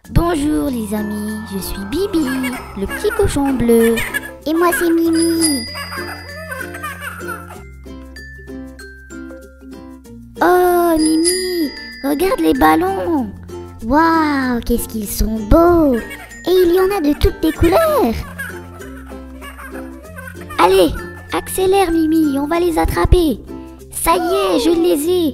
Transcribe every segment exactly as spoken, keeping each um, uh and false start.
Bonjour les amis, je suis Bibi, le petit cochon bleu. Et moi c'est Mimi. Oh Mimi, regarde les ballons. Waouh, qu'est-ce qu'ils sont beaux. Et il y en a de toutes les couleurs. Allez, accélère Mimi, on va les attraper. Ça y est, je les ai.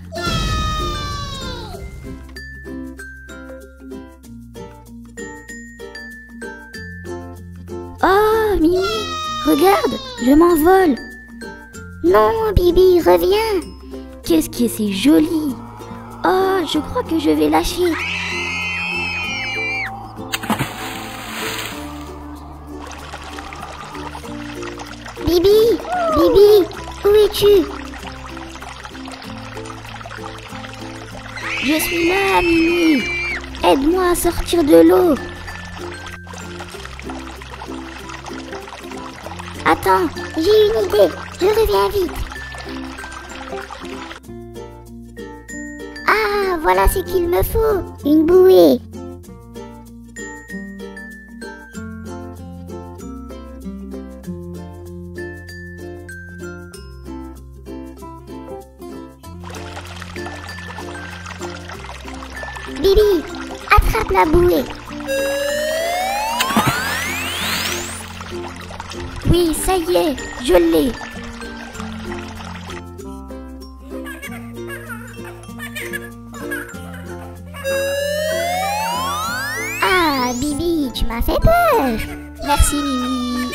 Oh Mimi, regarde, je m'envole. Non Bibi, reviens. Qu'est-ce que c'est joli. Oh, je crois que je vais lâcher. Bibi, Bibi, où es-tu? Je suis là, Mimi. Aide-moi à sortir de l'eau. Attends, j'ai une idée. Je reviens vite. Ah, voilà ce qu'il me faut. Une bouée. Bibi, attrape la bouée. Oui, ça y est, je l'ai. Ah, Bibi, tu m'as fait peur. Merci, Mimi.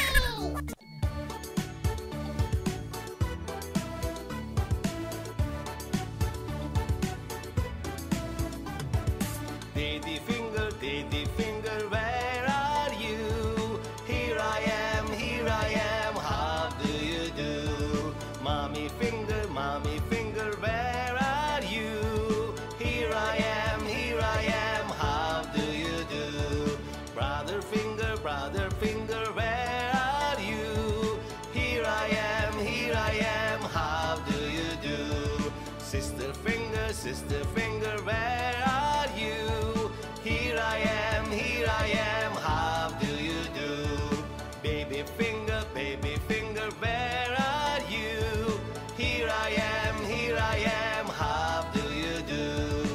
Daddy finger, daddy finger, where are you? Here I am, here I am, how do you do? Mommy finger, mommy finger, where are you? Here I am, here I am, how do you do? Brother finger, brother finger, where are you? Here I am, here I am, how do you do? Sister finger, sister finger, where are you? Here I am, here I am, how do you do? Baby finger, baby finger, where are you? Here I am, here I am, how do you do?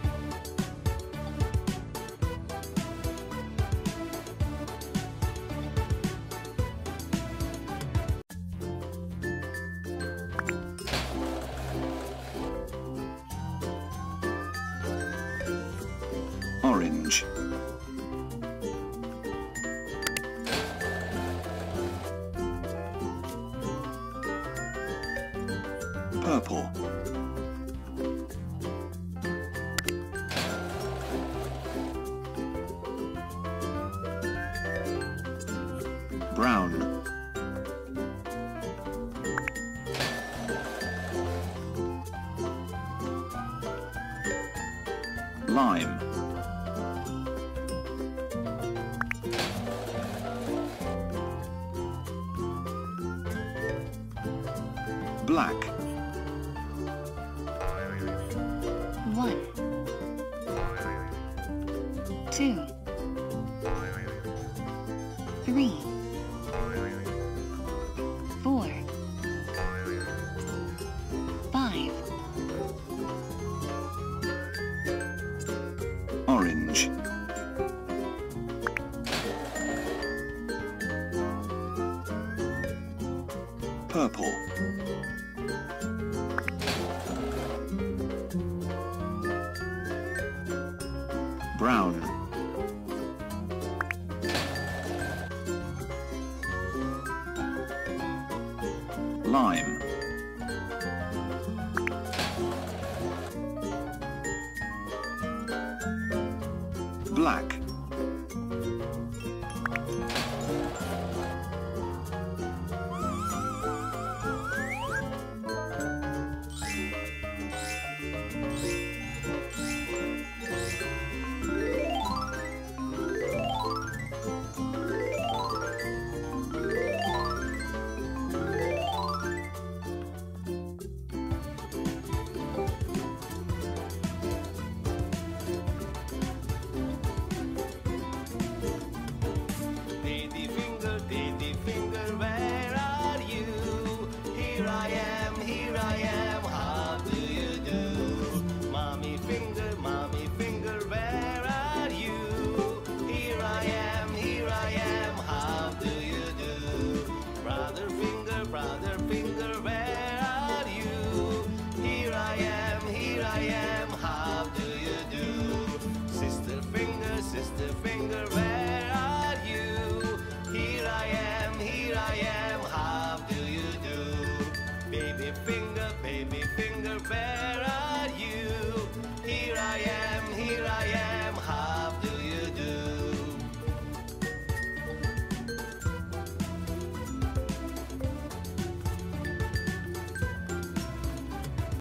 Orange, purple, brown, lime, black, One, two, three, four, five, orange, purple, brown, lime, black,